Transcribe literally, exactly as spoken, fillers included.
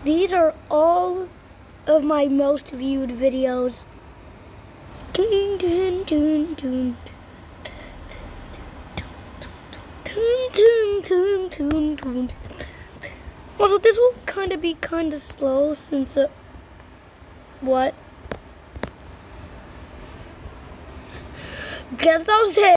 These are all of my most viewed videos. Dun, dun, dun, dun. Dun, dun, dun, dun, dun. Also, this will kind of be kind of slow since uh, what? Guess that was it.